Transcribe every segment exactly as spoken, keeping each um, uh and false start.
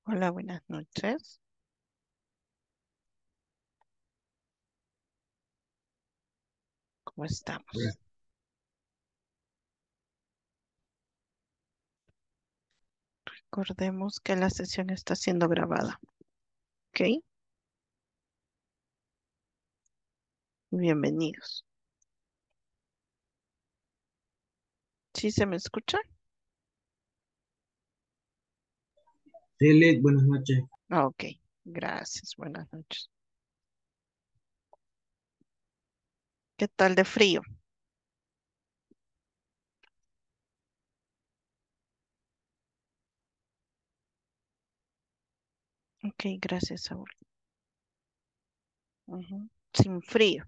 Hola, buenas noches. ¿Cómo estamos? Bueno, Recordemos que la sesión está siendo grabada. ¿Ok? Bienvenidos. ¿Sí se me escucha? Celet, buenas noches. Ah, ok. Gracias. Buenas noches. ¿Qué tal de frío? Ok, gracias, Saúl. Ujú. Sin frío.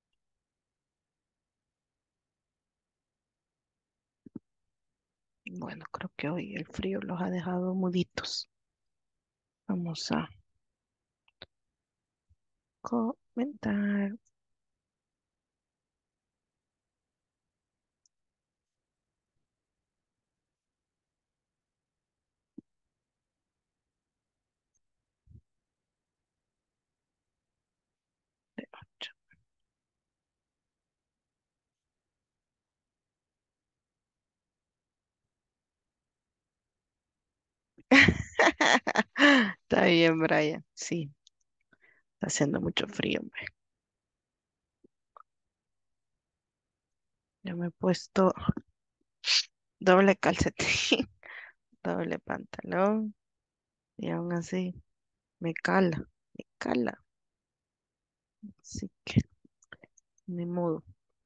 Bueno, creo que hoy el frío los ha dejado muditos. Vamos a comentar. Está bien, Brian. Sí, está haciendo mucho frío, hombre. Yo me he puesto doble calcetín, doble pantalón y aún así me cala, me cala. Así que ni modo.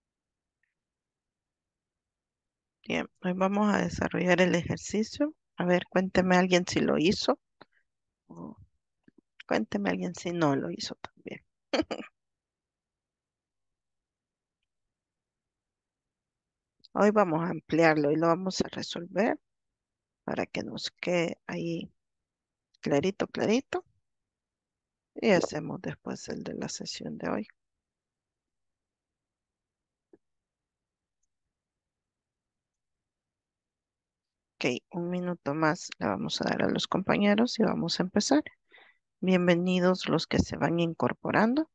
Bien, hoy vamos a desarrollar el ejercicio. A ver, cuénteme a alguien si lo hizo o cuénteme a alguien si no lo hizo también. Hoy vamos a ampliarlo y lo vamos a resolver para que nos quede ahí clarito, clarito. Y hacemos después el de la sesión de hoy. Ok, un minuto más le vamos a dar a los compañeros y vamos a empezar. Bienvenidos los que se van incorporando.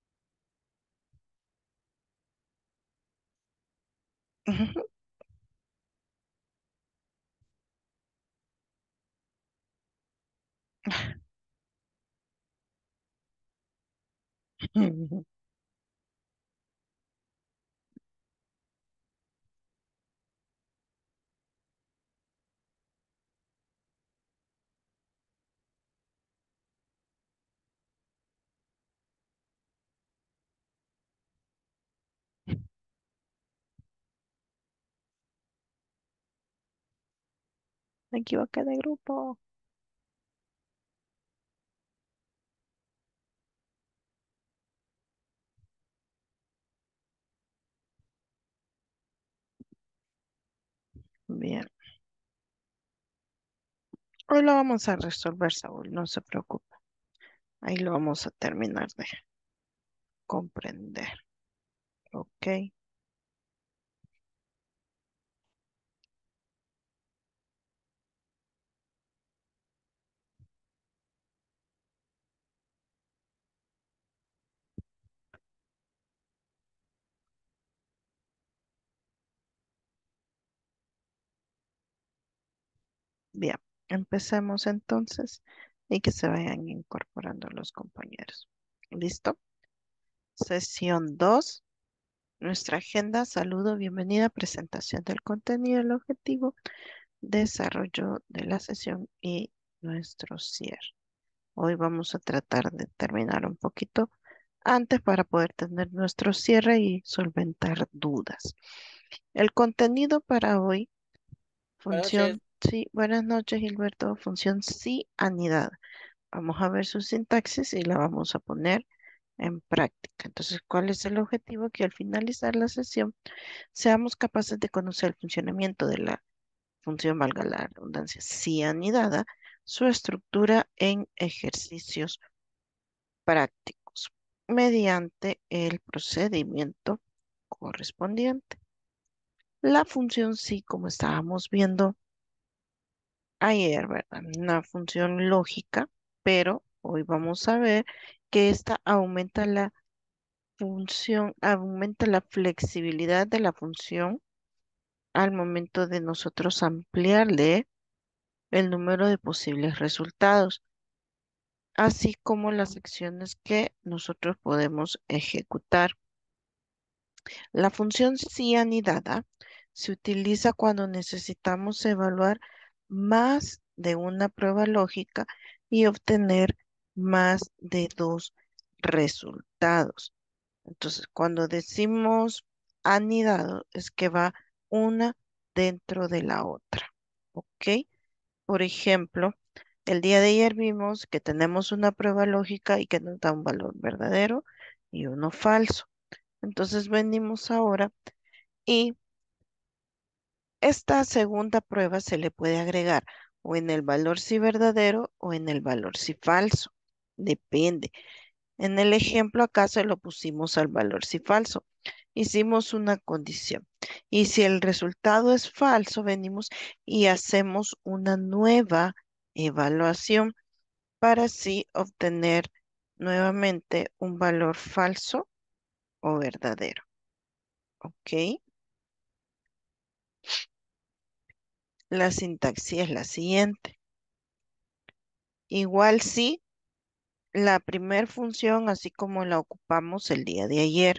Me equivoqué de grupo. Bien. Hoy lo vamos a resolver, Saúl, no se preocupe. Ahí lo vamos a terminar de comprender. Ok. Bien. Empecemos entonces y que se vayan incorporando los compañeros. ¿Listo? Sesión dos. Nuestra agenda, saludo, bienvenida, presentación del contenido, el objetivo, desarrollo de la sesión y nuestro cierre. Hoy vamos a tratar de terminar un poquito antes para poder tener nuestro cierre y solventar dudas. El contenido para hoy, Buenas noches. función, sí, buenas noches Gilberto, función sí anidada. Vamos a ver su sintaxis y la vamos a poner en práctica. Entonces, ¿cuál es el objetivo? Que al finalizar la sesión seamos capaces de conocer el funcionamiento de la función, valga la redundancia, sí anidada, su estructura en ejercicios prácticos mediante el procedimiento correspondiente. La función sí, como estábamos viendo ayer, ¿verdad? Una función lógica, pero hoy vamos a ver que esta aumenta la función, aumenta la flexibilidad de la función al momento de nosotros ampliarle el número de posibles resultados, así como las acciones que nosotros podemos ejecutar. La función sí anidada se utiliza cuando necesitamos evaluar más de una prueba lógica y obtener más de dos resultados. Entonces, cuando decimos anidado, es que va una dentro de la otra. ¿Ok? Por ejemplo, el día de ayer vimos que tenemos una prueba lógica y que nos da un valor verdadero y uno falso. Entonces venimos ahora y esta segunda prueba se le puede agregar o en el valor si verdadero o en el valor si falso. Depende. En el ejemplo acá se lo pusimos al valor si falso. Hicimos una condición. Y si el resultado es falso, venimos y hacemos una nueva evaluación para así obtener nuevamente un valor falso o verdadero. ¿Ok? La sintaxis es la siguiente. Igual si la primer función, así como la ocupamos el día de ayer.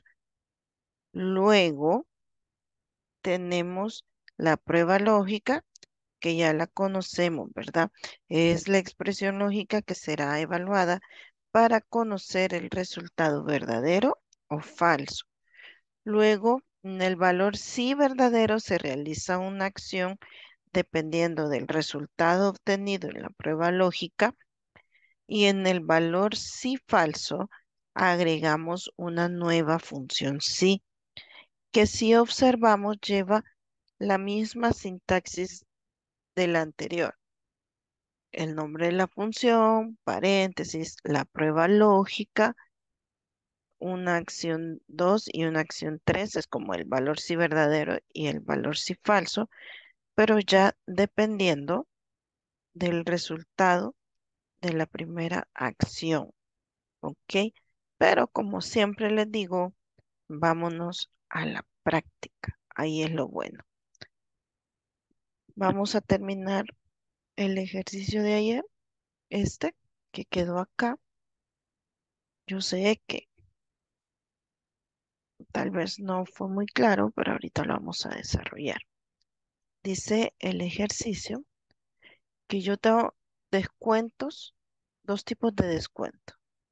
Luego tenemos la prueba lógica, que ya la conocemos, ¿verdad? Es la expresión lógica que será evaluada para conocer el resultado verdadero o falso. Luego, en el valor sí verdadero se realiza una acción dependiendo del resultado obtenido en la prueba lógica y en el valor sí falso agregamos una nueva función sí, que si observamos lleva la misma sintaxis de la anterior. El nombre de la función, paréntesis, la prueba lógica, una acción dos y una acción tres es como el valor si verdadero y el valor si falso, pero ya dependiendo del resultado de la primera acción. ¿Ok? Pero como siempre les digo, vámonos a la práctica. Ahí es lo bueno. Vamos a terminar el ejercicio de ayer, este que quedó acá. Yo sé que tal vez no fue muy claro, pero ahorita lo vamos a desarrollar. Dice el ejercicio que yo tengo descuentos, dos tipos de descuento,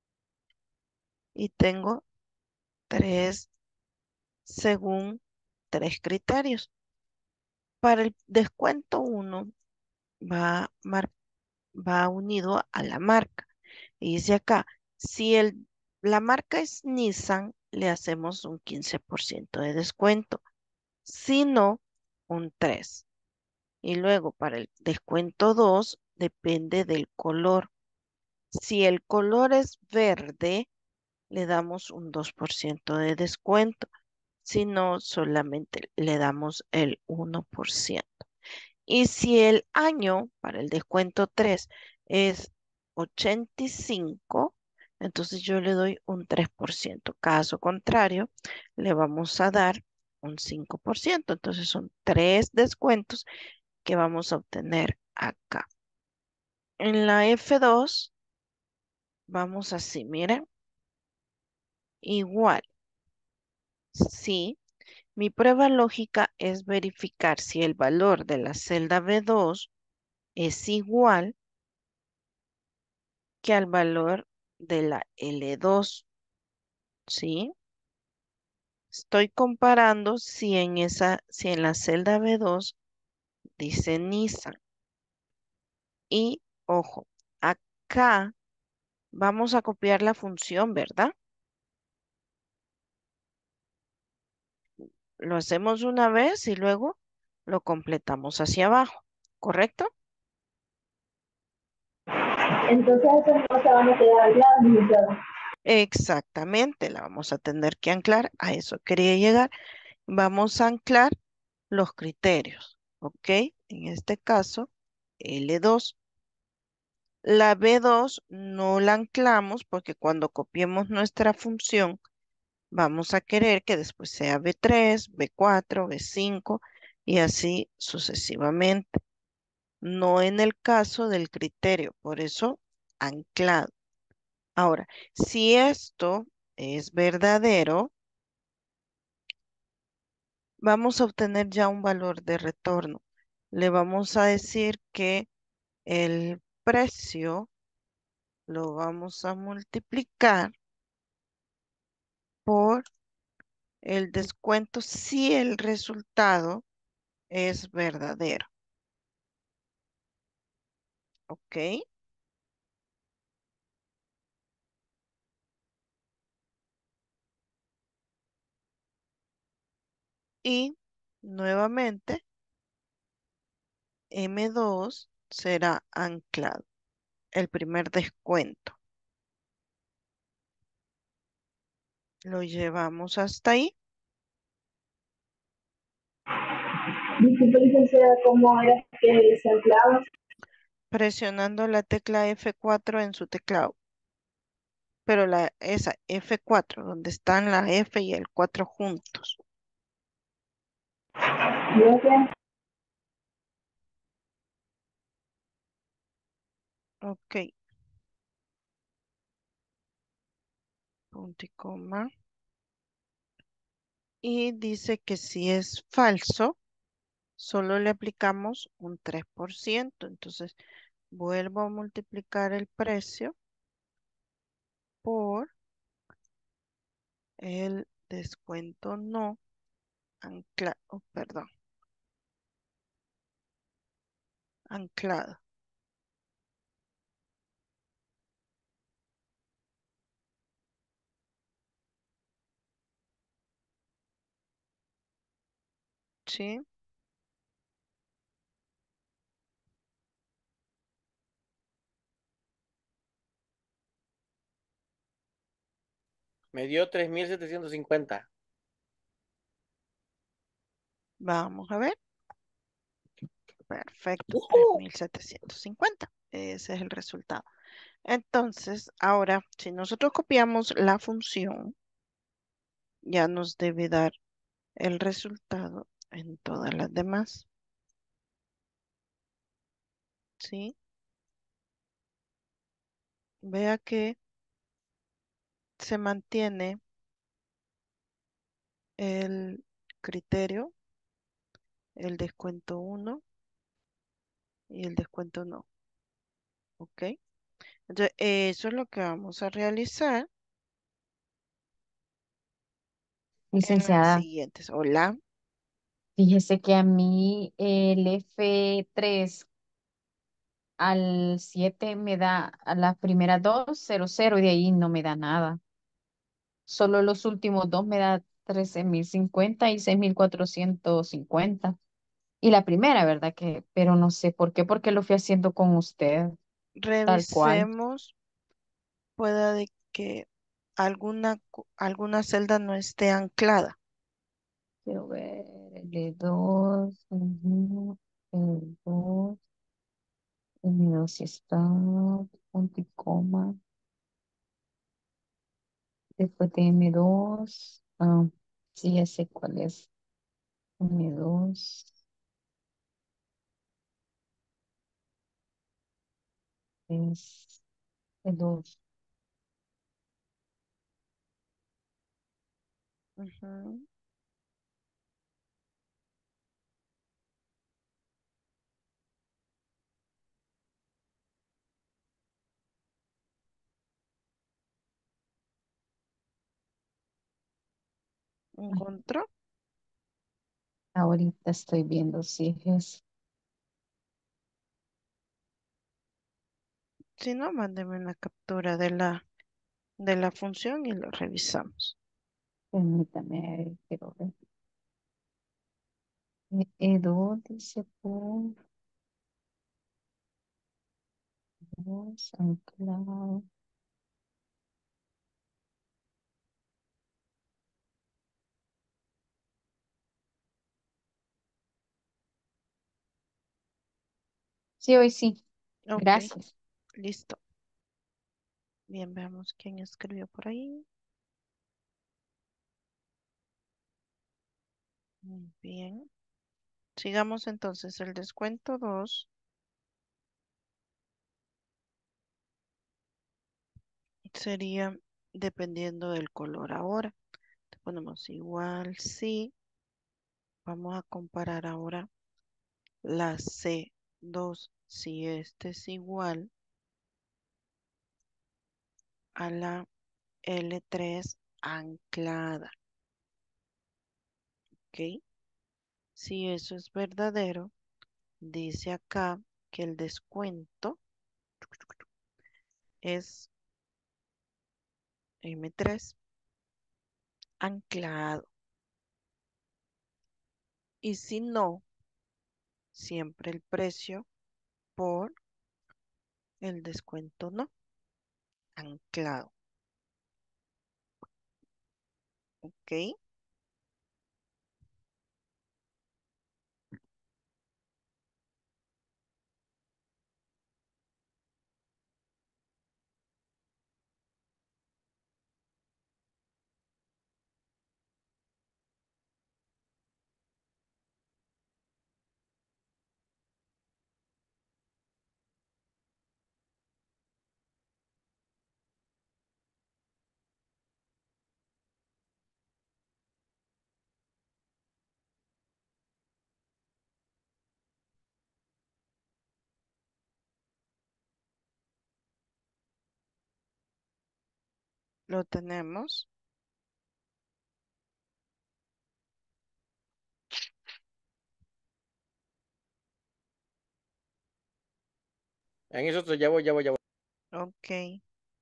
y tengo tres según tres criterios. Para el descuento uno va, mar- va unido a la marca. Y dice acá, si el, la marca es Nissan, le hacemos un quince por ciento de descuento. Si no, un tres. Y luego para el descuento dos depende del color. Si el color es verde, le damos un dos por ciento de descuento. Si no, solamente le damos el uno por ciento. Y si el año para el descuento tres es ochenta y cinco, entonces yo le doy un tres por ciento. Caso contrario, le vamos a dar un cinco por ciento. Entonces son tres descuentos que vamos a obtener acá. En la F dos vamos así, miren, igual. Si mi prueba lógica es verificar si el valor de la celda B dos es igual que al valor de la L dos, ¿sí? Estoy comparando si en esa, si en la celda B dos dice Nissan. Y ojo, acá vamos a copiar la función, ¿verdad? Lo hacemos una vez y luego lo completamos hacia abajo, ¿correcto? Entonces estos no se van a quedar aislados ni aislados. Exactamente, la vamos a tener que anclar, a eso quería llegar. Vamos a anclar los criterios, ¿ok? En este caso, L dos. La B dos no la anclamos porque cuando copiemos nuestra función vamos a querer que después sea B tres, B cuatro, B cinco y así sucesivamente. No en el caso del criterio, por eso anclado. Ahora, si esto es verdadero, vamos a obtener ya un valor de retorno. Le vamos a decir que el precio lo vamos a multiplicar por el descuento si el resultado es verdadero. ¿Ok? Y nuevamente M dos será anclado, el primer descuento. Lo llevamos hasta ahí, Disculpe, licenciada, ¿cómo era que se empleaba? presionando la tecla F cuatro en su teclado. Pero la, esa F cuatro, donde están la F y el cuatro juntos. Yo sé, Ok, punto y coma. Y dice que si es falso, solo le aplicamos un tres por ciento. Entonces, vuelvo a multiplicar el precio por el descuento no anclado, oh, perdón, anclado. ¿Sí? Me dio tres mil setecientos cincuenta. Vamos a ver. Perfecto, tres ¡Uh! mil setecientos cincuenta. Ese es el resultado. Entonces, ahora, si nosotros copiamos la función, ya nos debe dar el resultado en todas las demás. ¿Sí? Vea que se mantiene el criterio, el descuento uno y el descuento no. ¿Ok? Entonces, eso es lo que vamos a realizar en las Licenciada, siguientes. Hola. fíjese que a mí el F tres al siete me da a las primeras dos, cero, cero, y de ahí no me da nada. Solo los últimos dos me da trece mil cincuenta y seis mil cuatrocientos cincuenta. Y la primera, ¿verdad? Que, pero no sé por qué, porque lo fui haciendo con usted, tal cual. Revisemos. Pueda de que alguna, cu- alguna celda no esté anclada. Quiero ver el de dos, ujú, el dos, el de dos sí está, punto y coma. Después de m dos, ah, sí, ya sé cuál es. m dos es el dos. Ujú. ¿Encontró? Ahorita estoy viendo si es. Si no, mándeme una captura de la, de la función y lo revisamos. Permítame, quiero ver. E- E2 dice por dos, anclado. Sí, hoy sí. Ok, Gracias. listo. Bien, veamos quién escribió por ahí. Muy bien. Sigamos entonces. El descuento dos sería dependiendo del color. Ahora te ponemos igual, sí. Vamos a comparar ahora la c dos si este es igual a la l tres anclada. ¿Ok? Si eso es verdadero, dice acá que el descuento es m tres anclado. Y si no, siempre el precio por el descuento no anclado. ¿Ok? Lo tenemos. En eso estoy- ya voy, ya voy, ya voy. Ok.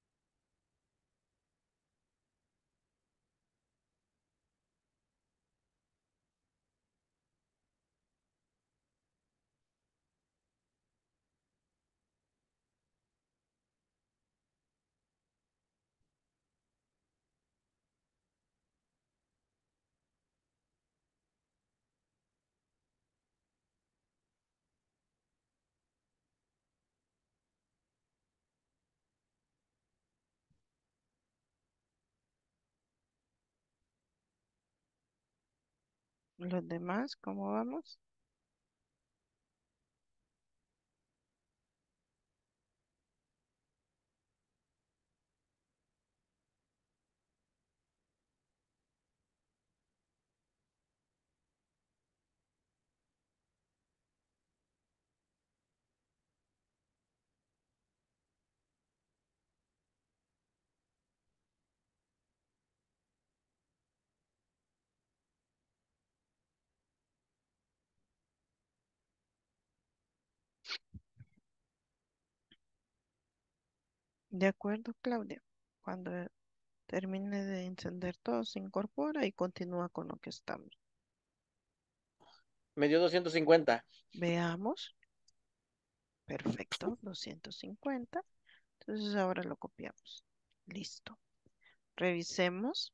Los demás, ¿cómo vamos? De acuerdo, Claudia. Cuando termine de encender todo, se incorpora y continúa con lo que estamos. Me dio doscientos cincuenta. Veamos. Perfecto, doscientos cincuenta. Entonces ahora lo copiamos. Listo. Revisemos.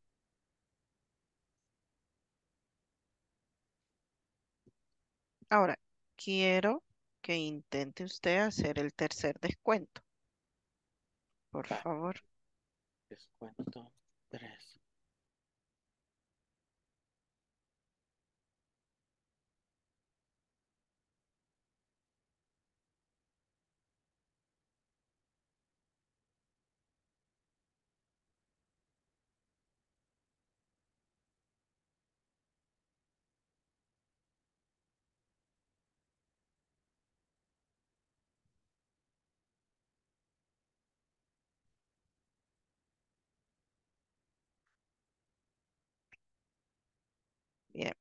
Ahora, quiero que intente usted hacer el tercer descuento, por Va, favor. descuento tres. Bien.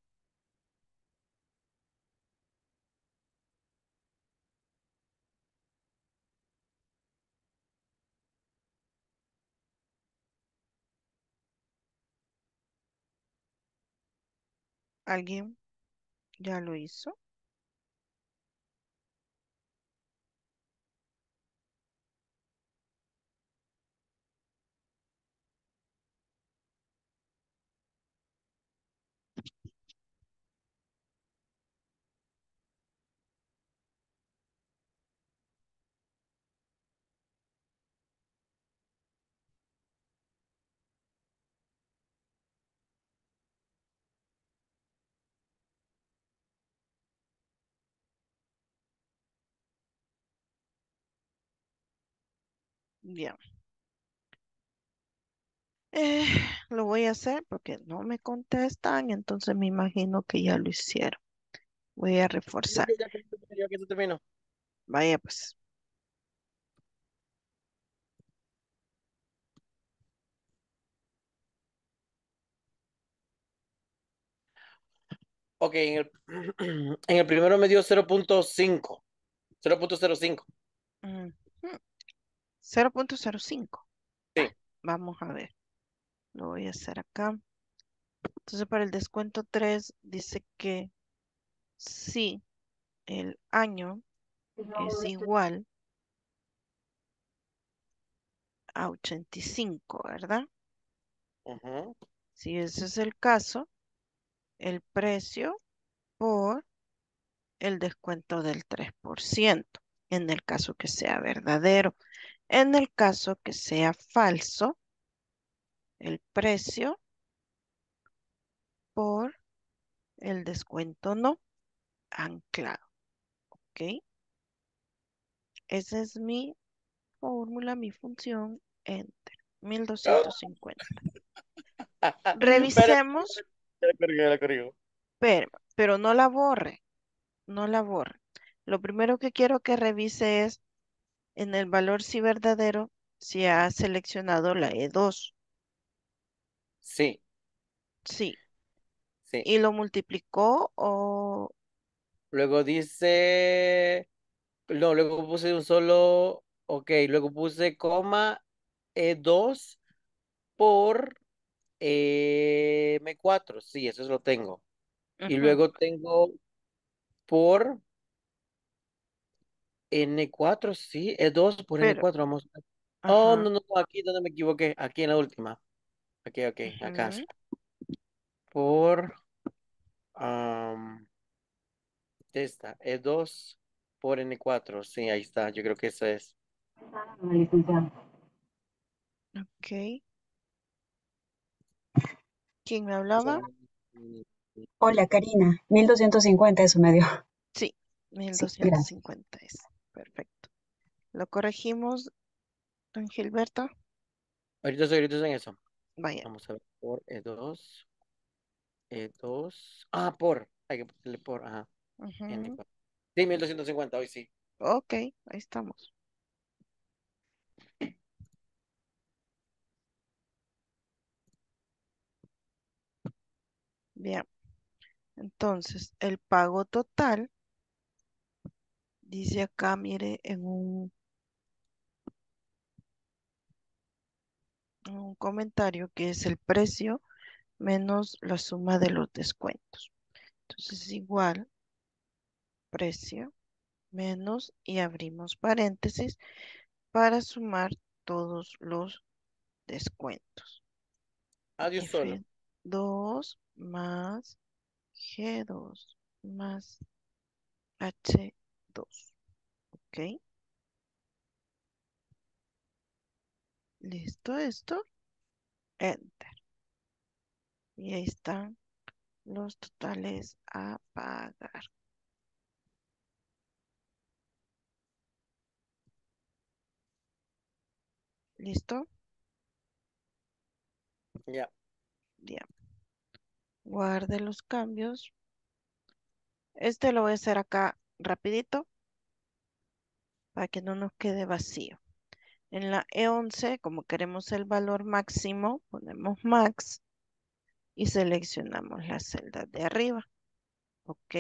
¿Alguien ya lo hizo? Bien. Eh, lo voy a hacer porque no me contestan, entonces me imagino que ya lo hicieron. Voy a Yo reforzar. que ya termino, yo que ya termino. Vaya pues. Ok, en el, en el primero me dio cero punto cinco. cero punto cero cinco. Ujú. cero punto cero cinco. Sí. Vamos a ver. Lo voy a hacer acá. Entonces, para el descuento tres dice que si el año es igual a ochenta y cinco, ¿verdad? Ujú. Si ese es el caso, el precio por el descuento del tres por ciento, en el caso que sea verdadero. En el caso que sea falso, el precio por el descuento no anclado, ¿ok? Esa es mi fórmula, mi función, enter, mil doscientos cincuenta. Pero Revisemos, ya la corrigo, ya la corrigo. pero, pero no la borre, no la borre. Lo primero que quiero que revise es en el valor si verdadero, si ha seleccionado la E dos. Sí, Sí. sí. Y lo multiplicó o... Luego dice, no, luego puse un solo, ok, luego puse coma e dos por eh, m cuatro, sí, eso lo tengo. Y Ujú. luego tengo por n cuatro, sí, e dos por n Pero, cuatro, vamos. Oh, no, ajá. no, no, aquí donde me equivoqué, aquí en la última. Aquí, ok, acá. Ujú. Por am, esta, e dos por n cuatro, sí, ahí está, yo creo que eso es. Licenciado. Ok. ¿Quién me hablaba? Hola, Karina. Mil doscientos cincuenta eso me dio. Sí, mil Sí, doscientos gracias. cincuenta es. Perfecto. Lo corregimos, don Gilberto. Ahorita estoy, ahorita estoy en eso. Vaya. Vamos a ver, por e dos e dos ah, por, hay que ponerle por, ajá, n Ujú. cuatro. Sí, mil doscientos cincuenta hoy sí. Ok, ahí estamos. Bien. Entonces, el pago total, dice acá, mire, en un, en un comentario que es el precio menos la suma de los descuentos. Entonces, igual, precio menos y abrimos paréntesis para sumar todos los descuentos. Adiós solo. F dos más G dos más H dos. ¿Ok? ¿Listo esto? Enter. Y ahí están los totales a pagar. ¿Listo? Ya. Bien. Guarde los cambios. Este lo voy a hacer acá rapidito para que no nos quede vacío. En la E once, como queremos el valor máximo, ponemos max y seleccionamos las celdas de arriba. ¿Ok?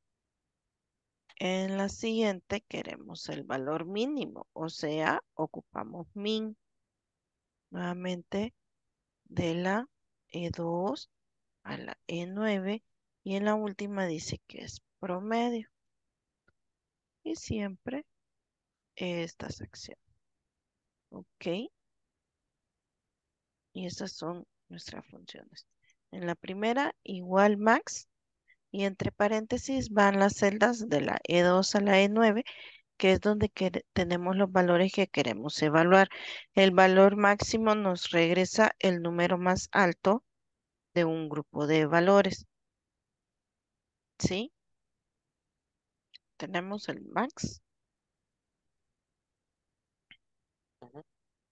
En la siguiente queremos el valor mínimo, o sea, ocupamos min. Nuevamente de la E dos a la E nueve y en la última dice que es promedio. Y siempre esta sección. ¿Ok? Y esas son nuestras funciones. En la primera, igual max. Y entre paréntesis van las celdas de la E dos a la E nueve, que es donde quere- tenemos los valores que queremos evaluar. El valor máximo nos regresa el número más alto de un grupo de valores. ¿Sí? Tenemos el max. Ujú.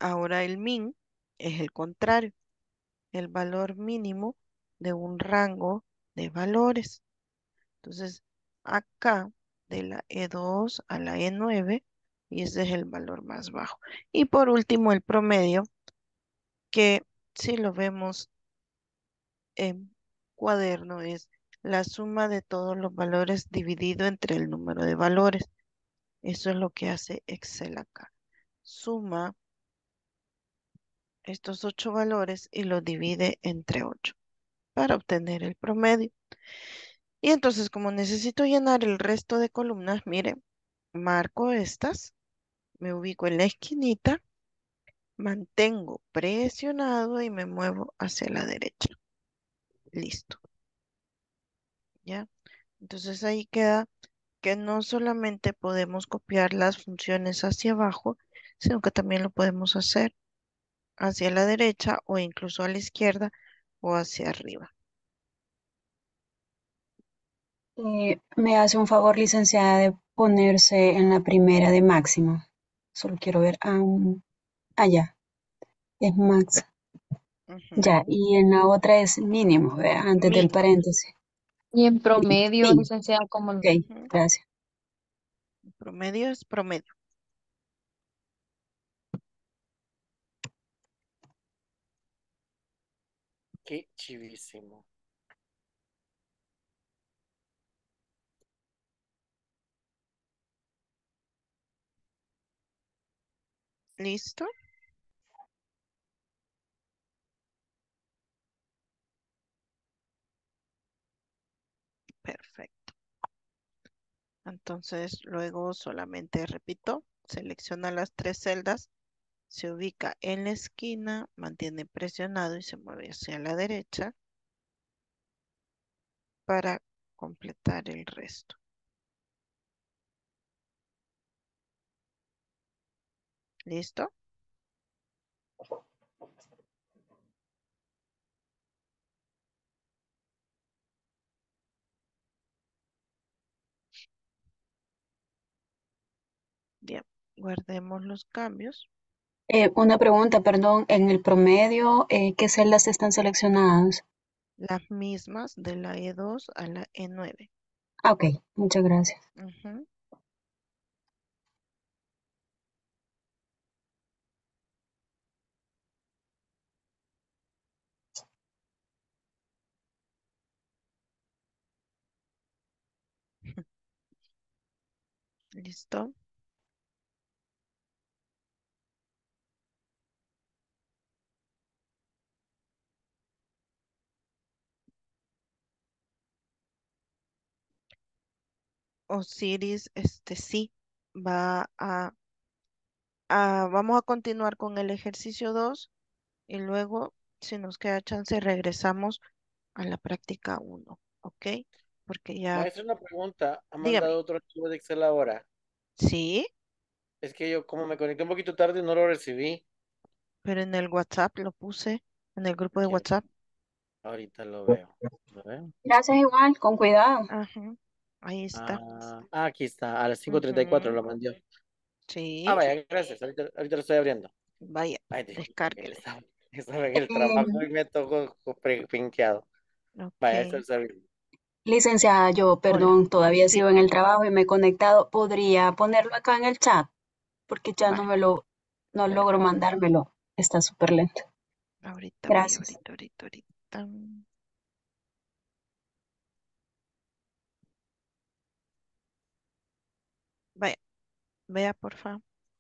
Ahora el min es el contrario, el valor mínimo de un rango de valores. Entonces, acá de la E dos a la E nueve, y ese es el valor más bajo. Y por último, el promedio, que si lo vemos en cuaderno, es la suma de todos los valores dividido entre el número de valores. Eso es lo que hace Excel acá. Suma estos ocho valores y los divide entre ocho para obtener el promedio. Y entonces, como necesito llenar el resto de columnas, mire, marco estas, me ubico en la esquinita, mantengo presionado y me muevo hacia la derecha. Listo, ¿ya? Entonces ahí queda que no solamente podemos copiar las funciones hacia abajo, sino que también lo podemos hacer hacia la derecha o incluso a la izquierda o hacia arriba. Eh, me hace un favor, licenciada, de ponerse en la primera de máximo. Solo quiero ver. Ah, un- ah, ya, es max. Ya, Ujú. y en la otra es mínimo, ¿verdad? Antes del Min. paréntesis. Y en Min, promedio, min. licenciada, como Ok, Ujú. gracias. Promedio es promedio. Qué chivísimo. ¿Listo? Perfecto. Entonces, luego solamente repito, selecciona las tres celdas, se ubica en la esquina, mantiene presionado y se mueve hacia la derecha para completar el resto. ¿Listo? Bien, guardemos los cambios. Eh, una pregunta, perdón, en el promedio, eh, ¿qué celdas están seleccionadas? Las mismas de la E dos a la E nueve. Ah, ok, muchas gracias. Ujú. ¿Listo? Osiris, este sí, va a, a- vamos a continuar con el ejercicio dos y luego, si nos queda chance, regresamos a la práctica uno, ¿ok? Porque ya, Maestra, una pregunta. ¿Ha dígame, mandado otro archivo de Excel ahora? sí, Es que yo, como me conecté un poquito tarde, no lo recibí. pero en el WhatsApp lo puse, en el grupo de Quiero- WhatsApp. Ahorita lo veo. ¿Lo veo? Gracias igual, con cuidado. Ajá, ahí está. Ah, ah, aquí está. A las cinco treinta y cuatro Ujú, lo mandó. sí, Ah, vaya, gracias. Ahorita, ahorita lo estoy abriendo. vaya, Ay, disculpe que descárguele. estaba, estaba en el trabajo Eh, y me tocó pre- pinkeado. Vaya, esto Ok, está bien. licenciada, yo, hola, perdón, todavía sigo en dígame. el trabajo y me he conectado. ¿Podría ponerlo acá en el chat? Porque ya no Vaya, me lo, no logro espérame. mandármelo. Está súper lento. Ahorita voy, Gracias. ahorita, ahorita, ahorita. Vaya, vea, por favor.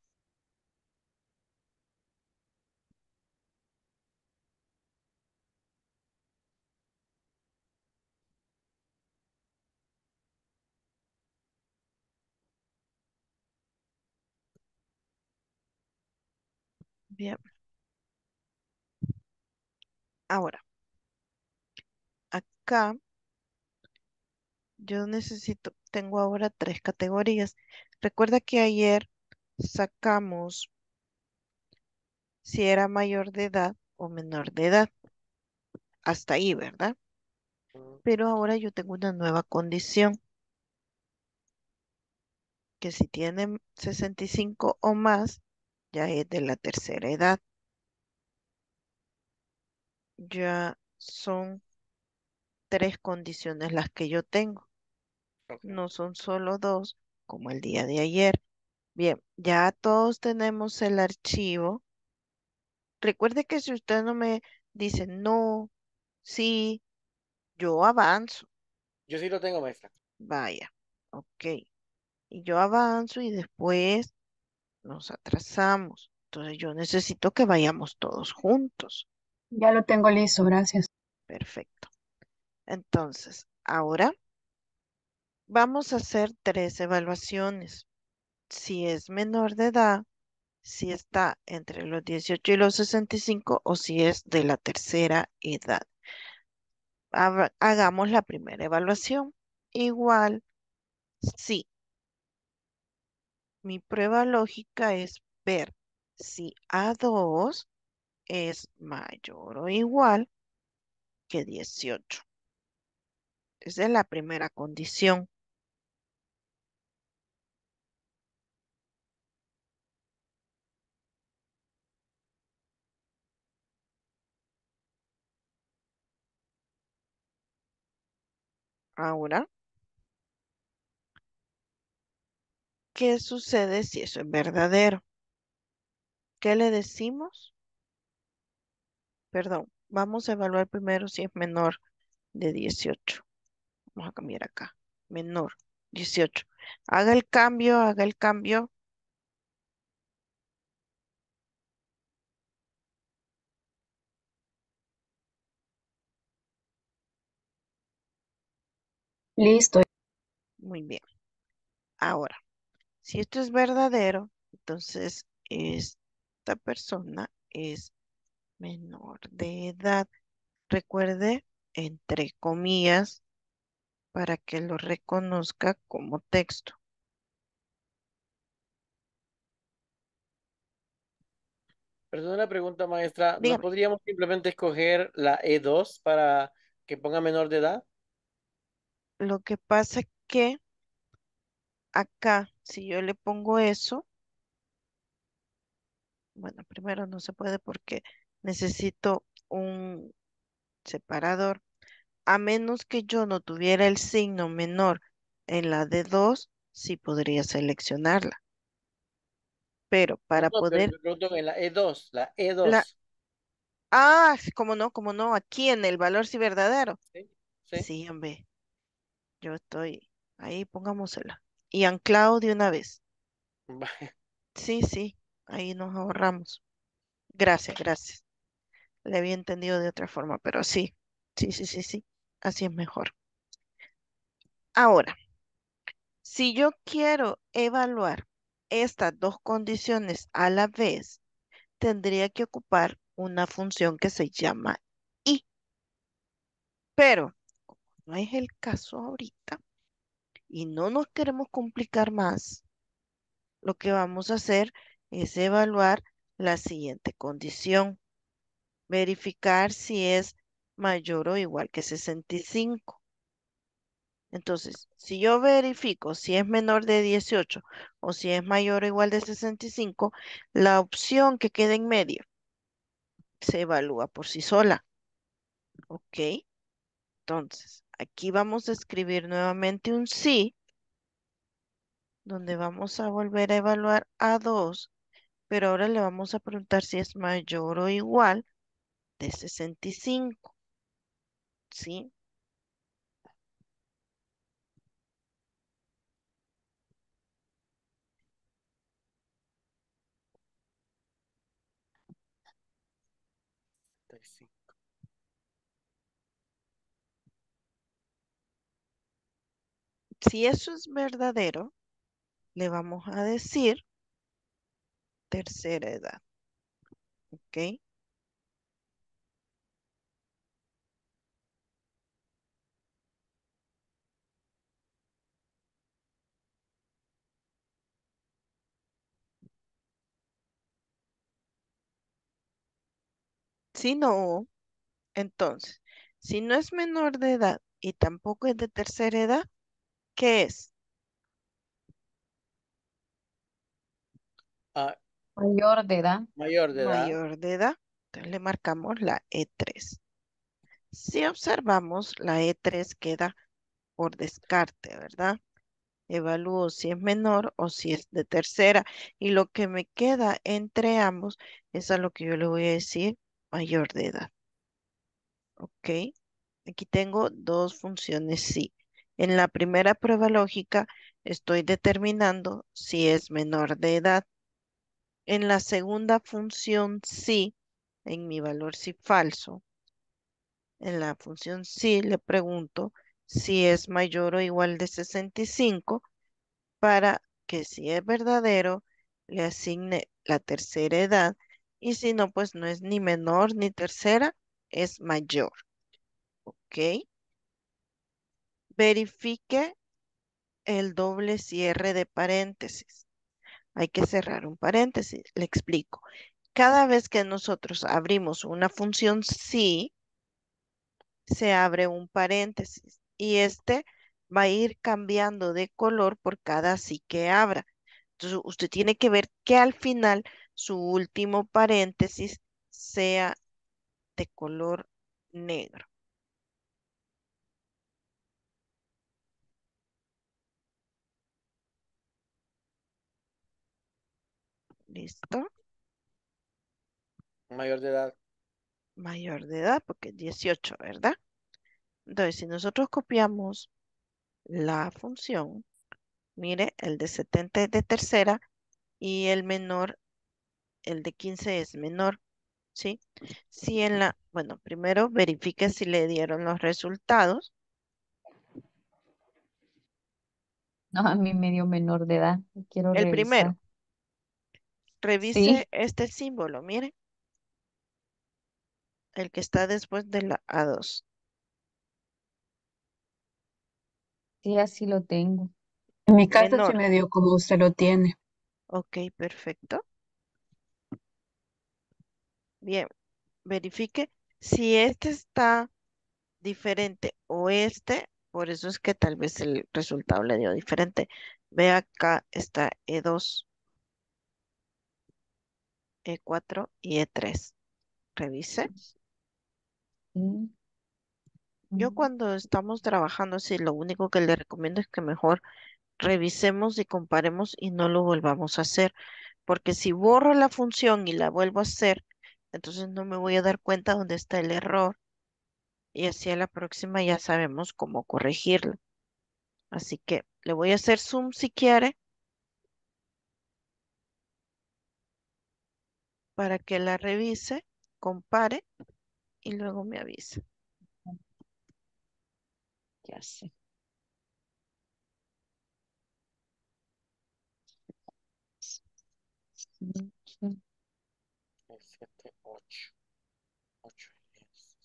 Bien, ahora, acá yo necesito, tengo ahora tres categorías. Recuerda que ayer sacamos si era mayor de edad o menor de edad. Hasta ahí, ¿verdad? Mm, Pero ahora yo tengo una nueva condición, que si tienen sesenta y cinco o más, ya es de la tercera edad. Ya son tres condiciones las que yo tengo. Ok. No son solo dos, como el día de ayer. Bien, ya todos tenemos el archivo. Recuerde que si usted no me dice no, sí, yo avanzo. Yo sí lo tengo, maestra. Vaya, ok. Y yo avanzo y después nos atrasamos. Entonces yo necesito que vayamos todos juntos. Ya lo tengo listo, gracias. Perfecto. Entonces, ahora vamos a hacer tres evaluaciones. Si es menor de edad, si está entre los dieciocho y los sesenta y cinco o si es de la tercera edad. Haga- Hagamos la primera evaluación. Igual, sí, mi prueba lógica es ver si A dos es mayor o igual que dieciocho. Esa es la primera condición. Ahora, ¿qué sucede si eso es verdadero? ¿Qué le decimos? Perdón, vamos a evaluar primero si es menor de dieciocho. Vamos a cambiar acá. Menor, dieciocho. Haga el cambio, haga el cambio. Listo. Muy bien. Ahora, si esto es verdadero, entonces esta persona es menor de edad. Recuerde, entre comillas, para que lo reconozca como texto. Perdón la pregunta, maestra. ¿No Dígame, podríamos simplemente escoger la E dos para que ponga menor de edad? lo que pasa es que acá, si yo le pongo eso, bueno, primero no se puede porque necesito un separador. A menos que yo no tuviera el signo menor en la de dos, sí podría seleccionarla. Pero No, para no, pero poder, me pregunto en la E dos, la E la, dos. ah, cómo no, cómo no, aquí en el valor sí verdadero. ¿Sí? ¿Sí? Sí, hombre, yo estoy ahí, pongámosela. Y anclado de una vez. Vaya. Sí, sí, ahí nos ahorramos. Gracias, gracias. Le había entendido de otra forma, pero sí, sí, sí, sí, sí, así es mejor. Ahora, si yo quiero evaluar estas dos condiciones a la vez, tendría que ocupar una función que se llama y, pero no es el caso ahorita y no nos queremos complicar más. Lo que vamos a hacer es evaluar la siguiente condición, verificar si es mayor o igual que sesenta y cinco. Entonces, si yo verifico si es menor de dieciocho o si es mayor o igual de sesenta y cinco, la opción que queda en medio se evalúa por sí sola. ¿Ok? Entonces, aquí vamos a escribir nuevamente un sí, donde vamos a volver a evaluar a dos, pero ahora le vamos a preguntar si es mayor o igual de sesenta y cinco. ¿Sí? Sí. Si eso es verdadero, le vamos a decir tercera edad. ¿Ok? Si no, entonces, si no es menor de edad y tampoco es de tercera edad, ¿qué es? Ah, Mayor de edad. Mayor de edad. mayor de edad. Entonces le marcamos la E tres. Si observamos, la E tres queda por descarte, ¿verdad? Evalúo si es menor o si es de tercera. Y lo que me queda entre ambos es a lo que yo le voy a decir mayor de edad. ¿Ok? Aquí tengo dos funciones sí. En la primera prueba lógica estoy determinando si es menor de edad. En la segunda función sí, en mi valor sí falso, en la función sí le pregunto si es mayor o igual de sesenta y cinco para que si es verdadero le asigne la tercera edad y si no, pues no es ni menor ni tercera, es mayor. ¿Ok? Verifique el doble cierre de paréntesis. Hay que cerrar un paréntesis. Le explico. Cada vez que nosotros abrimos una función sí, se abre un paréntesis y este va a ir cambiando de color por cada sí que abra. Entonces, usted tiene que ver que al final su último paréntesis sea de color negro. ¿Listo? Mayor de edad. Mayor de edad, porque es dieciocho, ¿verdad? Entonces, si nosotros copiamos la función, mire, el de setenta es de tercera y el menor, el de quince es menor, ¿sí? Si en la, bueno, primero verifique si le dieron los resultados. No, a mí me dio menor de edad. Quiero El revisar. primero, revise Sí, este símbolo, mire, el que está después de la A dos. sí, así lo tengo. En mi caso sí Menor. me dio como usted lo tiene. Ok, perfecto. Bien, verifique si este está diferente o este, por eso es que tal vez el resultado le dio diferente. Ve acá está E dos, E cuatro y E tres. Revise. Sí, Yo mm, cuando estamos trabajando así, lo único que le recomiendo es que mejor revisemos y comparemos y no lo volvamos a hacer, porque si borro la función y la vuelvo a hacer, entonces no me voy a dar cuenta dónde está el error y así a la próxima ya sabemos cómo corregirlo. Así que le voy a hacer zoom si quiere para que la revise, compare y luego me avise. ya sé. Sí, sí. siete, ocho. ocho y diez.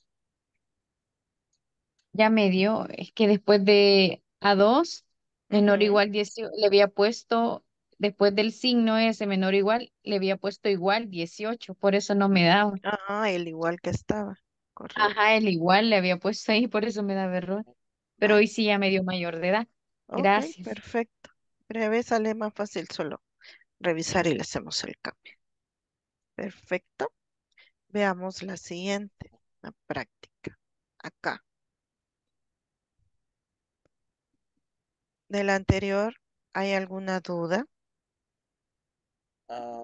Ya me dio, es que después de a dos menor o Ujú. igual dieciocho, le había puesto, después del signo ese menor o igual, le había puesto igual dieciocho, por eso no me daba. Ah, el igual que estaba. Correcto. Ajá, el igual le había puesto ahí, por eso me daba error. Pero Vale. hoy sí ya me dio mayor de edad. Ok, Gracias. perfecto. Breve sale más fácil solo revisar y le hacemos el cambio. Perfecto. Veamos la siguiente, la práctica. Acá. De la anterior, ¿hay alguna duda? Ah,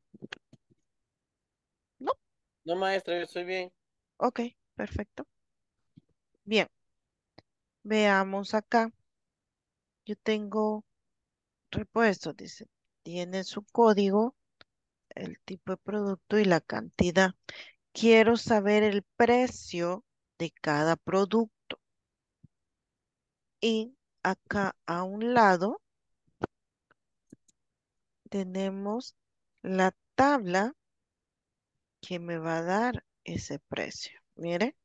No. no, maestra, yo estoy bien. Ok, perfecto. Bien, veamos acá. Yo tengo repuestos, dice. Tiene su código, el tipo de producto y la cantidad. Quiero saber el precio de cada producto. Y acá a un lado tenemos la tabla que me va a dar ese precio. Mire,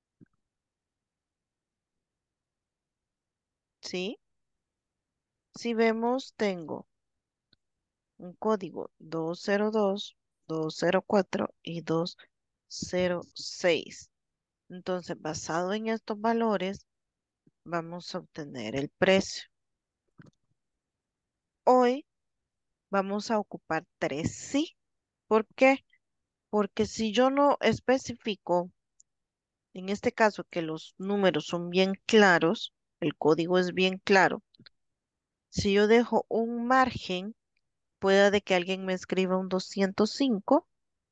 ¿sí? Si vemos, tengo un código dos cero dos, dos cero cuatro y dos cero seis. Entonces, basado en estos valores, vamos a obtener el precio. Hoy vamos a ocupar tres sí. ¿Por qué? Porque si yo no especifico, en este caso que los números son bien claros, el código es bien claro, si yo dejo un margen, pueda de que alguien me escriba un doscientos cinco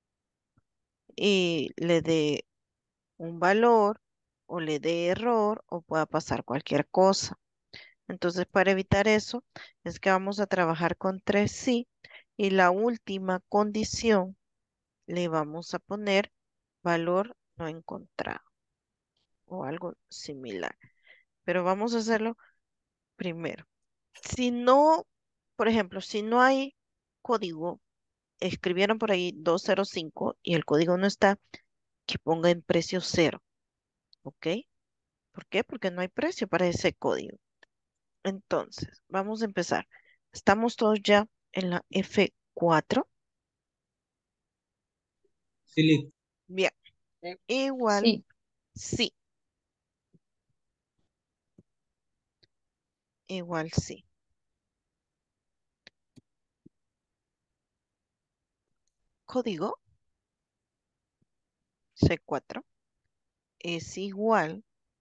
y le dé un valor o le dé error o pueda pasar cualquier cosa. Entonces, para evitar eso, es que vamos a trabajar con tres sí y la última condición le vamos a poner valor no encontrado o algo similar. Pero vamos a hacerlo primero. Si no, por ejemplo, si no hay código, escribieron por ahí doscientos cinco y el código no está, que ponga en precio cero, ¿ok? ¿Por qué? Porque no hay precio para ese código. Entonces, vamos a empezar. Estamos todos ya en la F cuatro. Sí, listo. Bien, Sí. igual, Sí, sí, igual sí. Código C cuatro es igual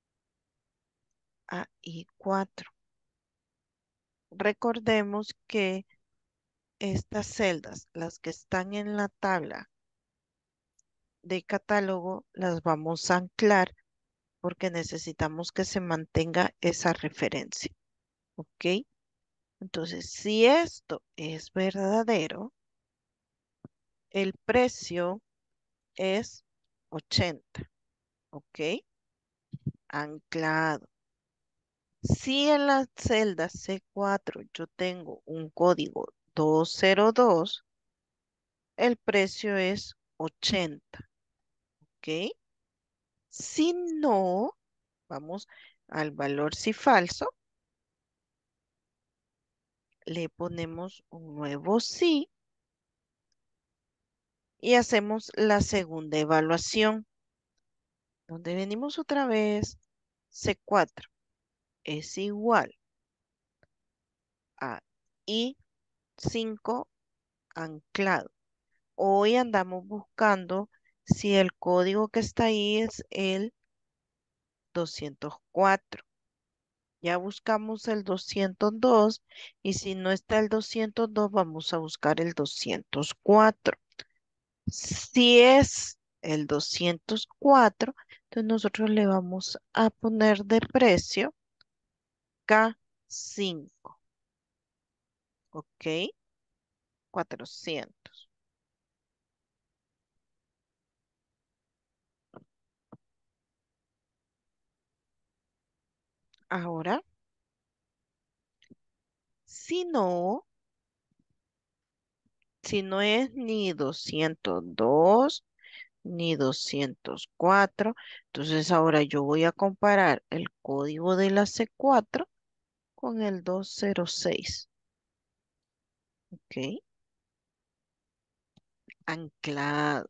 a I cuatro. Recordemos que estas celdas, las que están en la tabla de catálogo, las vamos a anclar porque necesitamos que se mantenga esa referencia. ¿Ok? Entonces, si esto es verdadero, el precio es ochenta. ¿Ok? Anclado. Si en la celda C cuatro yo tengo un código doscientos dos, el precio es ochenta. ¿Ok? Si no, vamos al valor si falso, le ponemos un nuevo sí y hacemos la segunda evaluación, donde venimos otra vez, C cuatro es igual a I cinco anclado. Hoy andamos buscando si el código que está ahí es el doscientos cuatro. Ya buscamos el doscientos dos y si no está el doscientos dos vamos a buscar el doscientos cuatro. Si es el doscientos cuatro, entonces nosotros le vamos a poner de precio K cinco, ¿ok? cuatrocientos. Ahora, si no, si no es ni doscientos dos ni doscientos cuatro, entonces ahora yo voy a comparar el código de la C cuatro con el doscientos seis, ¿ok? Anclado.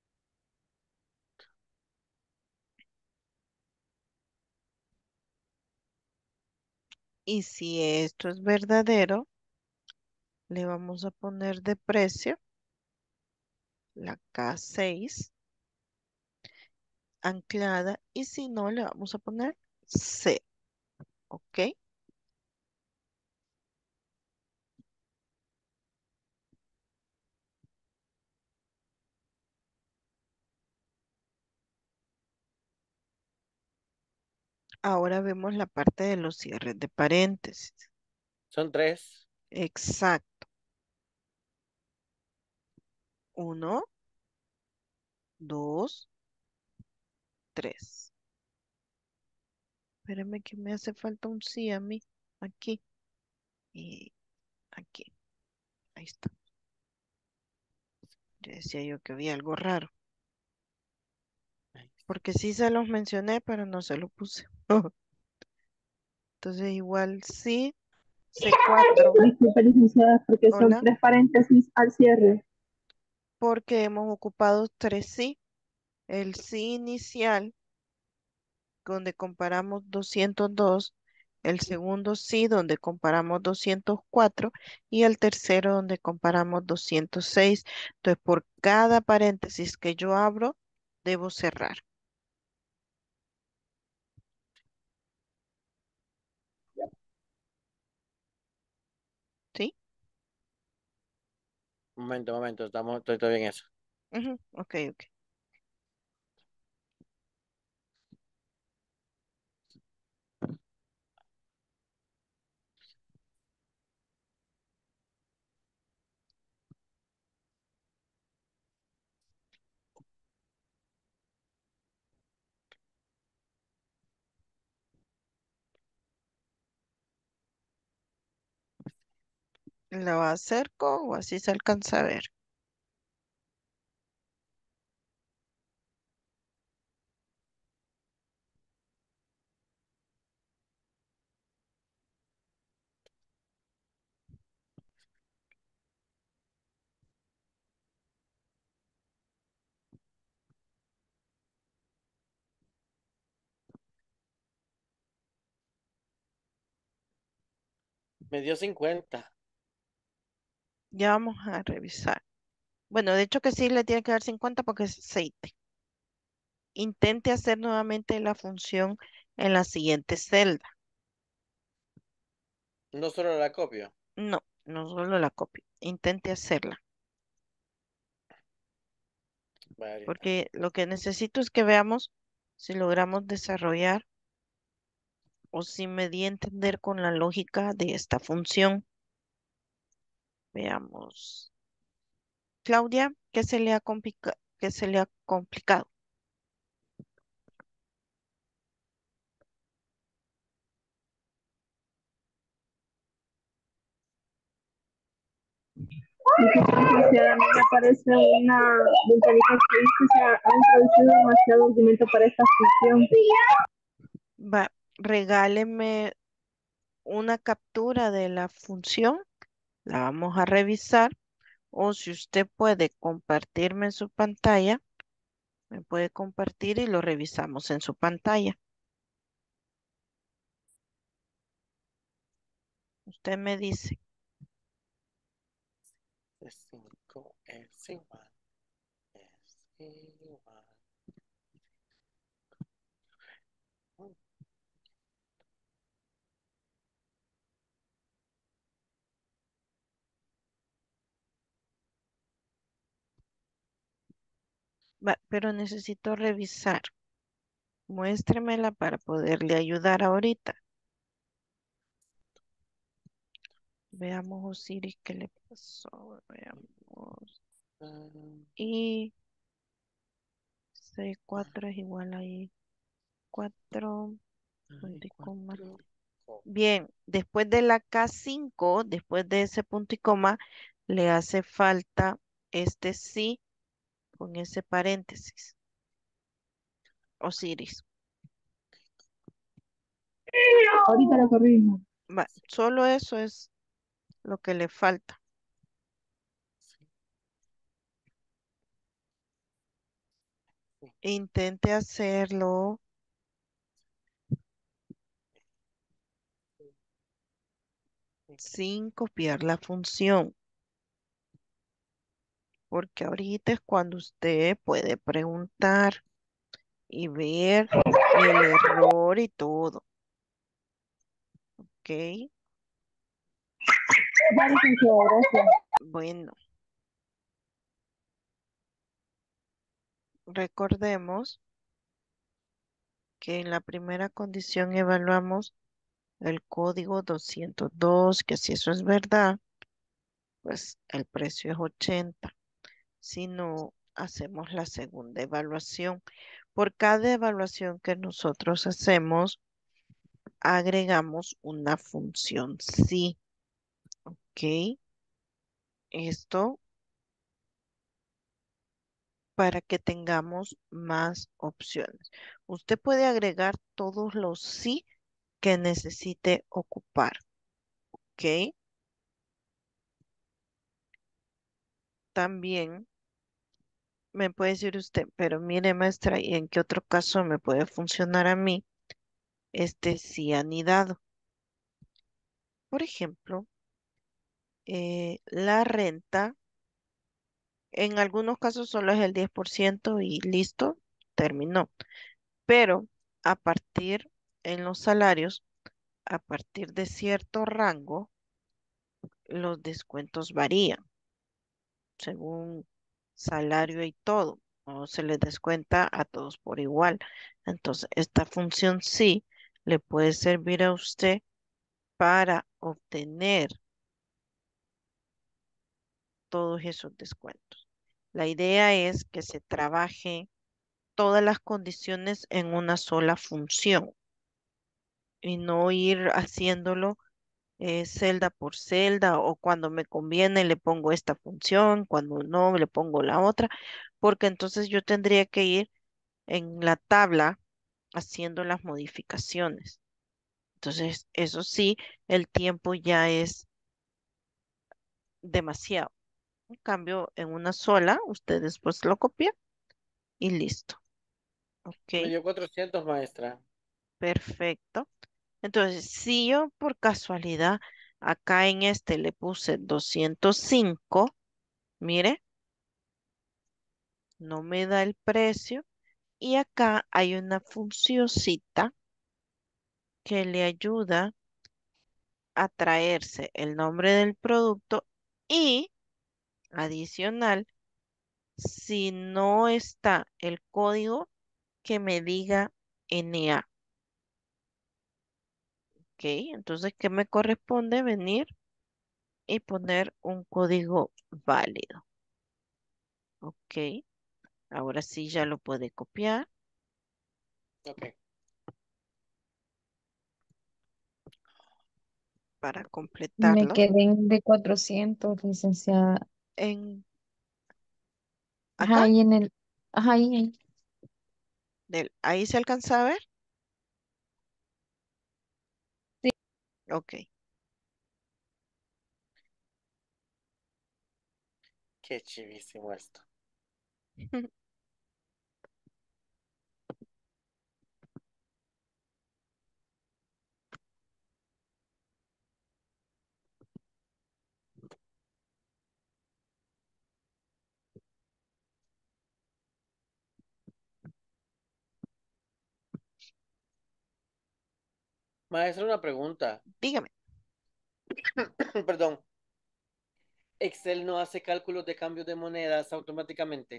Y si esto es verdadero, le vamos a poner de precio la K seis anclada y si no, le vamos a poner C, ¿ok? Ahora vemos la parte de los cierres de paréntesis. Son tres. Exacto. Uno, dos, tres. Espérame que me hace falta un sí a mí. Aquí y aquí. Ahí está. Ya decía yo que había algo raro. Porque sí se los mencioné, pero no se lo puse. Entonces igual sí, C cuatro. Disculpe, licenciada, porque son Hola, tres paréntesis al cierre. porque hemos ocupado tres sí. El sí inicial, donde comparamos doscientos dos, El segundo sí, donde comparamos doscientos cuatro y el tercero donde comparamos doscientos seis. Entonces, por cada paréntesis que yo abro, debo cerrar. ¿Sí? Momento, momento, estamos, estoy todavía en eso. Ujú, ok, ok. ¿La acerco o así se alcanza a ver? Me dio cincuenta. Ya vamos a revisar. Bueno, de hecho que sí le tiene que dar cincuenta porque es aceite. Intente hacer nuevamente la función en la siguiente celda. No solo la copio. No, no solo la copio. Intente hacerla. Vale. Porque lo que necesito es que veamos si logramos desarrollar o si me di a entender con la lógica de esta función. Veamos. Claudia, ¿qué se le ha complica- qué se le ha complicado? Licenciada, a mí me parece una ventanita que dice que se ha ha introducido demasiado argumento para esta función. Va, regáleme una captura de la función, la vamos a revisar, o si usted puede compartirme en su pantalla, me puede compartir y lo revisamos en su pantalla. Usted me dice, cinco es igual. Es igual. va, pero necesito revisar. Muéstremela para poderle ayudar ahorita. Veamos, Osiris, qué le pasó. Veamos. Y c cuatro es igual a i cuatro, punto y coma. Bien, después de la K cinco, después de ese punto y coma, le hace falta este sí con ese paréntesis. Osiris. Ahorita lo corrijo. Va, solo eso es lo que le falta. Intente hacerlo sin copiar la función, porque ahorita es cuando usted puede preguntar y ver el error y todo. ¿Ok? Ya, licenciada, gracias. Bueno, recordemos que en la primera condición evaluamos el código doscientos dos, que si eso es verdad, pues el precio es ochenta. Si no, hacemos la segunda evaluación. Por cada evaluación que nosotros hacemos, agregamos una función sí. ¿Ok? Esto para que tengamos más opciones. Usted puede agregar todos los sí que necesite ocupar. ¿Ok? También me puede decir usted, pero mire, maestra, ¿y en qué otro caso me puede funcionar a mí este sí anidado? Por ejemplo, eh, la renta, en algunos casos solo es el diez por ciento y listo, terminó. Pero a partir en los salarios, a partir de cierto rango, los descuentos varían según salario y todo. No se les descuenta a todos por igual. Entonces, esta función sí le puede servir a usted para obtener todos esos descuentos. La idea es que se trabaje todas las condiciones en una sola función y no ir haciéndolo eh, celda por celda o cuando me conviene le pongo esta función, cuando no le pongo la otra, porque entonces yo tendría que ir en la tabla haciendo las modificaciones. Entonces, eso sí, el tiempo ya es demasiado. En cambio, en una sola, usted después lo copia y listo. Me Ok, dio cuatrocientos, maestra. perfecto. Entonces, si yo por casualidad acá en este le puse doscientos cinco, mire, no me da el precio. Y acá hay una funcioncita que le ayuda a traerse el nombre del producto y adicional, si no está el código, que me diga N A. Ok, entonces, ¿qué me corresponde? Venir y poner un código válido. Ok, ahora sí ya lo puede copiar Ok. para Me completarlo. quedé en de cuatrocientos, licenciada. En Ajá, acá, ahí en el, ajá, ahí, ahí. del, ahí se alcanza a ver. Sí. Ok. Qué chivísimo esto. Maestra, una pregunta. Dígame, Perdón. Excel no hace cálculos de cambios de monedas automáticamente.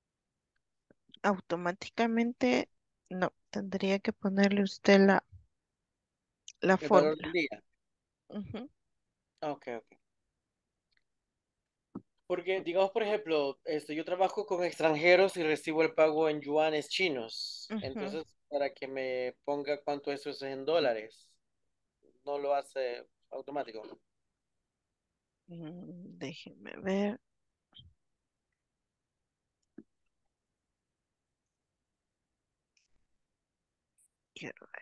automáticamente no, tendría que ponerle usted la, la El valor fórmula. del día. Ujú, Ok, ok. Porque, digamos, por ejemplo, esto, yo trabajo con extranjeros y recibo el pago en yuanes chinos. ujú. Entonces, para que me ponga cuánto eso es en dólares, no lo hace automático. Mm, déjeme ver, quiero ver.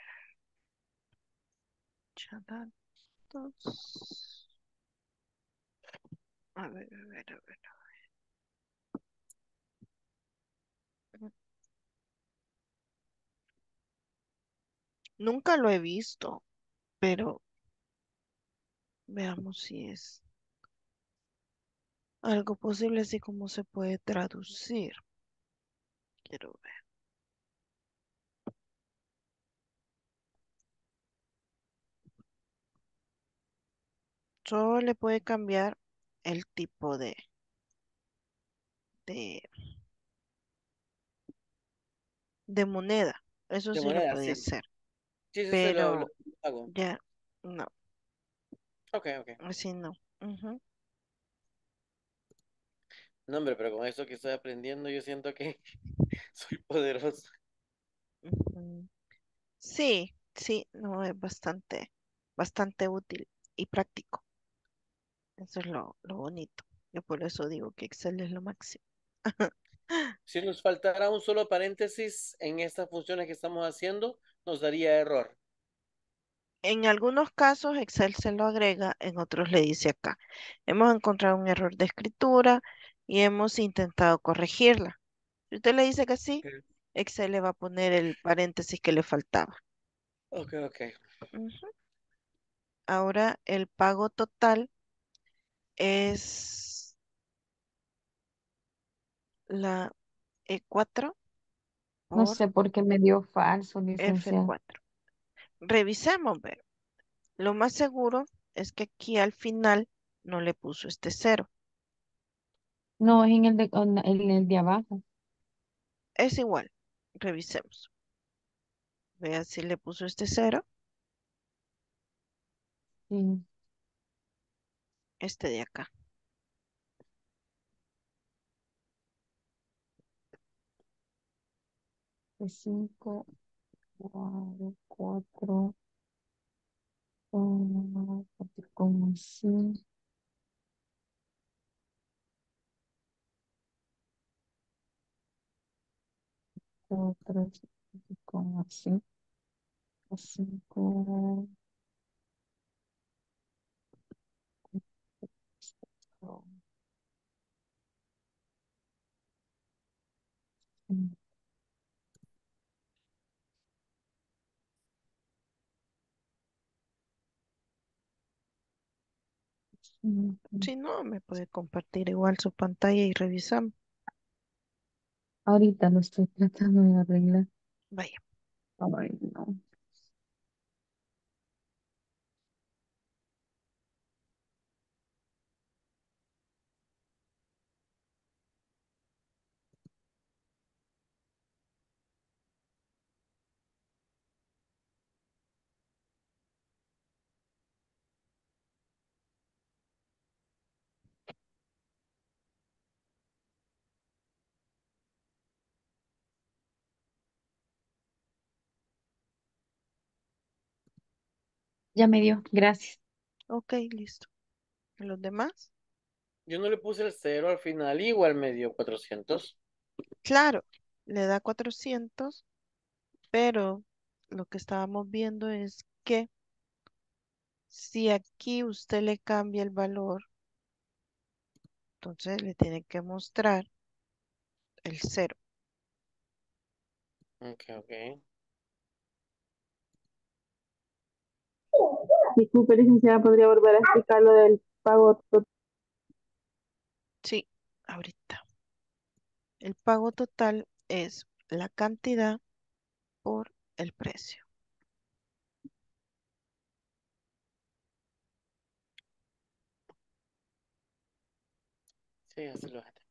Ya datos. A ver, a ver, a ver. Mm, Nunca lo he visto, pero veamos si es algo posible, así como se puede traducir. Quiero ver. Solo le puede cambiar el tipo de, de, de moneda. Eso De sí lo moneda, puede sí. hacer, Sí, sí, sí, lo, lo pero hago. ya no, Ok, ok. así no. Ujú, No, hombre, pero con esto que estoy aprendiendo, yo siento que soy poderoso. ujú. Sí, sí, no, es bastante, bastante útil y práctico. Eso es lo, lo bonito. Yo por eso digo que Excel es lo máximo. Si nos faltara un solo paréntesis en estas funciones que estamos haciendo, nos daría error. En algunos casos Excel se lo agrega, en otros le dice acá. Hemos encontrado un error de escritura y hemos intentado corregirla. Si usted le dice que sí, Ok, Excel le va a poner el paréntesis que le faltaba. ok, ok. Ujú. Ahora el pago total es la E cuatro No por sé por qué me dio falso, F licenciada. cuatro. Revisemos, ver. Lo más seguro es que aquí al final no le puso este cero. No, es en el de, en el el de abajo. Es igual. Revisemos. Vea si le puso este cero, Sí, este de acá. de cinco, cuatro, cuatro, uno, cuatro, como así, cuatro, como así, cinco, cuatro, cinco. Si no, me puede compartir igual su pantalla y revisamos. Ahorita lo estoy tratando de arreglar. Vaya. Ay, no. Ya me dio, gracias. Ok, listo. Los demás, Yo no le puse el cero al final, igual me dio cuatrocientos. claro, le da cuatrocientos, pero lo que estábamos viendo es que si aquí usted le cambia el valor, entonces le tiene que mostrar el cero. Ok, ok. Disculpe, licenciada, ¿podría volver a explicar lo del pago total? Sí, ahorita. El pago total es la cantidad por el precio. Sí, así lo hace.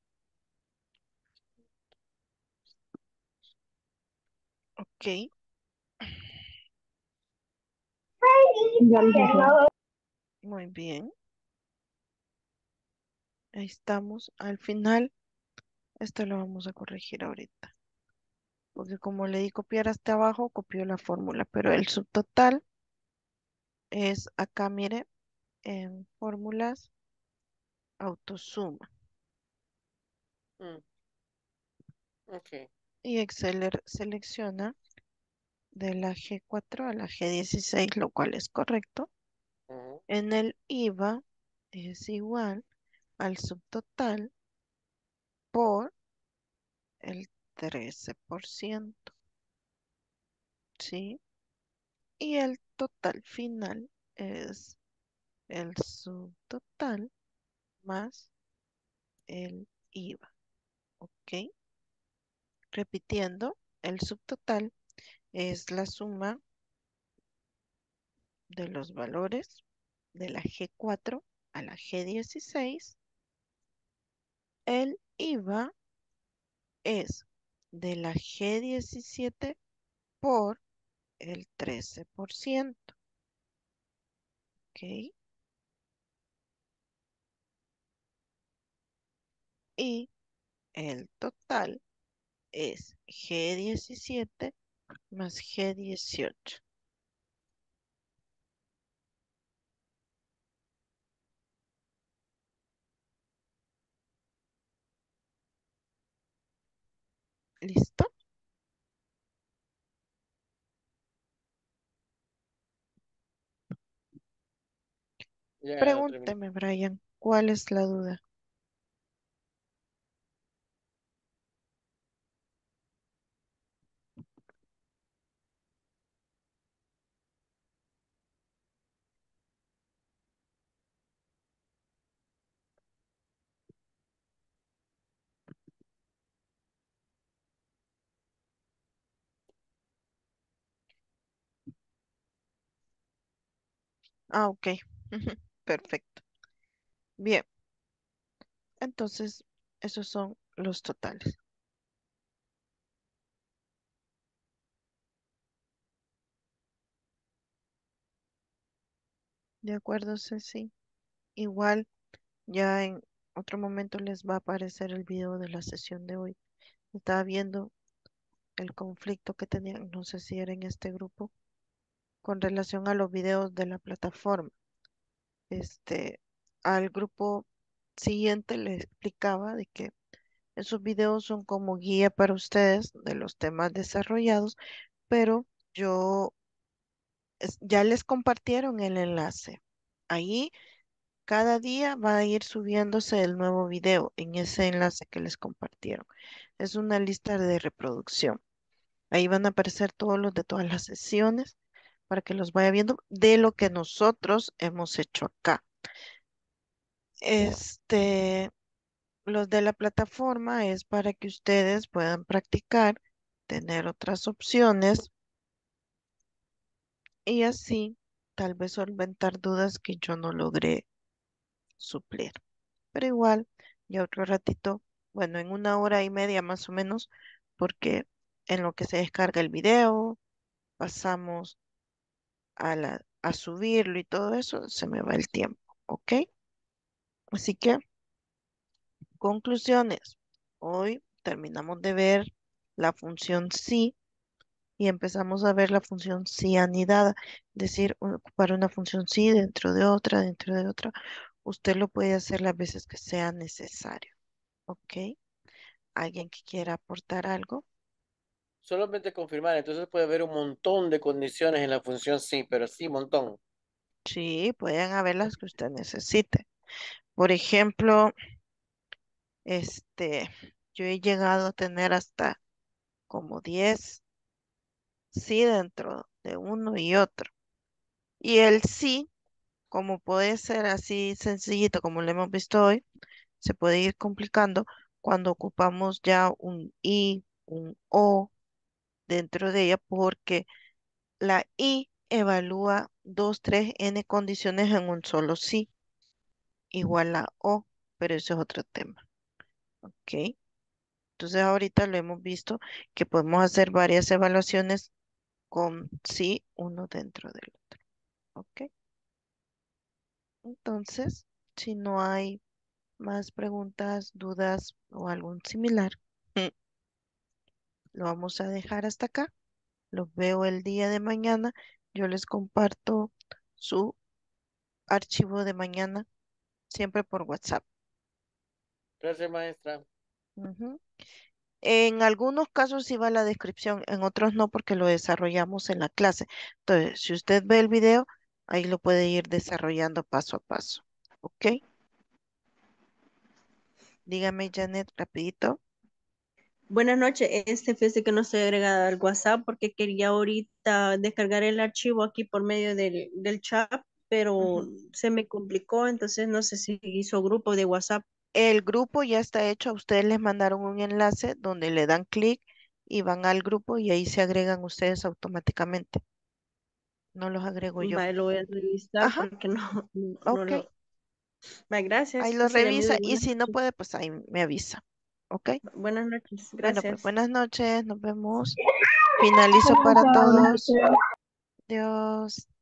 Ok, Ya, licenciada. muy bien. Ahí estamos. Al final, esto lo vamos a corregir ahorita. Porque como le di copiar hasta abajo, copió la fórmula. Pero el subtotal es acá, mire, en fórmulas, autosuma. Mm, ok. Y Excel er- selecciona de la G cuatro a la G dieciséis, lo cual es correcto. Ujú, En el I V A es igual al subtotal por el trece por ciento, ¿sí? Y el total final es el subtotal más el I V A, ¿ok? Repitiendo, el subtotal es la suma de los valores de la G cuatro a la G dieciséis. El I V A es de la G diecisiete por el trece por ciento, ¿ok? Y el total es G diecisiete más G dieciocho. ¿Listo? ya lo terminé. Pregúnteme, Brian, ¿cuál es la duda? Ah, ok. Perfecto. Bien, entonces esos son los totales. De acuerdo, Ceci. Igual, ya en otro momento les va a aparecer el video de la sesión de hoy. Estaba viendo el conflicto que tenían, no sé si era en este grupo, con relación a los videos de la plataforma. Este, al grupo siguiente le explicaba de que esos videos son como guía para ustedes de los temas desarrollados, pero yo es- ya les compartieron el enlace. Ahí cada día va a ir subiéndose el nuevo video en ese enlace que les compartieron. Es una lista de reproducción. Ahí van a aparecer todos los de todas las sesiones para que los vaya viendo de lo que nosotros hemos hecho acá. Este, los de la plataforma es para que ustedes puedan practicar, tener otras opciones y así tal vez solventar dudas que yo no logré suplir. Pero igual, ya otro ratito, bueno, en una hora y media más o menos, porque en lo que se descarga el video, pasamos a la, a subirlo y todo eso, se me va el tiempo, ¿ok? Así que, conclusiones. Hoy terminamos de ver la función sí y empezamos a ver la función sí anidada, es decir, u- ocupar una función sí dentro de otra, dentro de otra. Usted lo puede hacer las veces que sea necesario, ¿ok? ¿Alguien que quiera aportar algo? Solamente confirmar, entonces puede haber un montón de condiciones en la función sí, pero sí, montón. Sí, pueden haber las que usted necesite. Por ejemplo, este, yo he llegado a tener hasta como diez sí dentro de uno y otro. Y el sí, como puede ser así sencillito como lo hemos visto hoy, se puede ir complicando cuando ocupamos ya un y, un o dentro de ella, porque la y evalúa dos, tres, n condiciones en un solo sí, igual a o, pero eso es otro tema, ¿ok? Entonces ahorita lo hemos visto que podemos hacer varias evaluaciones con sí uno dentro del otro, ¿ok? Entonces, si no hay más preguntas, dudas o algo similar, lo vamos a dejar hasta acá. Los veo el día de mañana. Yo les comparto su archivo de mañana siempre por WhatsApp. Gracias, maestra. Ujú. En algunos casos sí va la descripción, en otros no porque lo desarrollamos en la clase. Entonces, si usted ve el video, ahí lo puede ir desarrollando paso a paso. ¿Ok? Dígame, Janet, rapidito. Buenas noches, este fíjese que no estoy agregada al WhatsApp porque quería ahorita descargar el archivo aquí por medio del, del chat, pero Ujú. se me complicó, entonces no sé si hizo grupo de WhatsApp. El grupo ya está hecho. A ustedes les mandaron un enlace donde le dan clic y van al grupo y ahí se agregan ustedes automáticamente. No los agrego yo. Vale, lo voy a revisar Ajá, porque no, no, no ok. lo... Vale, Ahí gracias, lo que se haya revisa ido. y Buenas si no noches. puede, pues ahí me avisa. ¿Ok? Buenas noches, Bueno, pues gracias. buenas noches, nos vemos. Finalizo para Chao, todos. noches. Dios.